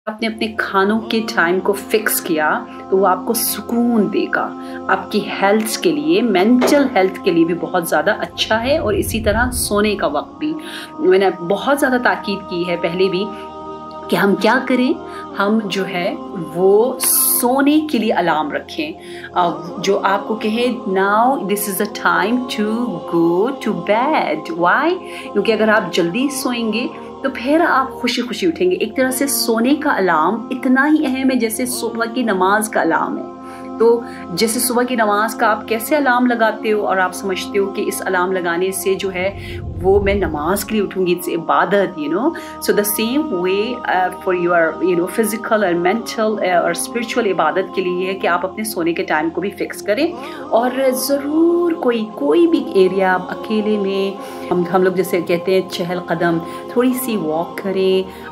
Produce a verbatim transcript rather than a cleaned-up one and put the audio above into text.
आपने अपने खानों के टाइम को फिक्स किया तो वो आपको सुकून देगा, आपकी हेल्थ के लिए, मेंटल हेल्थ के लिए भी बहुत ज़्यादा अच्छा है। और इसी तरह सोने का वक्त भी मैंने बहुत ज़्यादा ताकीद की है पहले भी कि हम क्या करें, हम जो है वो सोने के लिए अलार्म रखें जो आपको कहे now this is a time to go to bed. Why? क्योंकि अगर आप जल्दी सोएंगे तो फिर आप खुशी खुशी उठेंगे। एक तरह से सोने का अलार्म इतना ही अहम है जैसे सुबह की नमाज का अलार्म है। तो जैसे सुबह की नमाज का आप कैसे अलार्म लगाते हो और आप समझते हो कि इस अलार्म लगाने से जो है वो मैं नमाज के लिए उठूंगी, इट्स इबादत, you know. So the same way for your you know physical और मेंटल और स्पिरिचुअल इबादत के लिए है कि आप अपने सोने के टाइम को भी फिक्स करें। और ज़रूर कोई कोई भी एरिया अकेले में हम हम लोग जैसे कहते हैं चहल कदम, थोड़ी सी वॉक करें,